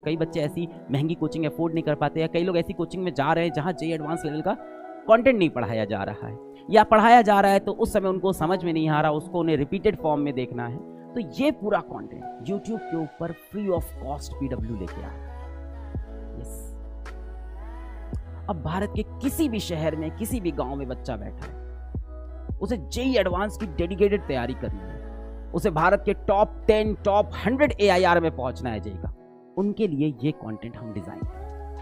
कई बच्चे ऐसी महंगी कोचिंग अफोर्ड नहीं कर पाते, या कई लोग ऐसी कोचिंग में जा रहे हैं जहाँ जेईई एडवांस लेवल का कंटेंट नहीं पढ़ाया जा रहा है, या पढ़ाया जा रहा है तो उस समय उनको समझ में नहीं आ रहा, उसको उन्हें रिपीटेड फॉर्म में देखना है। तो ये पूरा कंटेंट यूट्यूब के ऊपर फ्री ऑफ कॉस्ट पीडब्ल्यू लेके आ रहा है। यस, अब भारत के किसी भी शहर में, किसी भी गांव में बच्चा बैठा है, उसे जेईई एडवांस की डेडिकेटेड तैयारी करनी है, उसे भारत के टॉप 10 टॉप 100 AIR में पहुंचना है जेईई का, उनके लिए ये कंटेंट हम डिजाइन करें।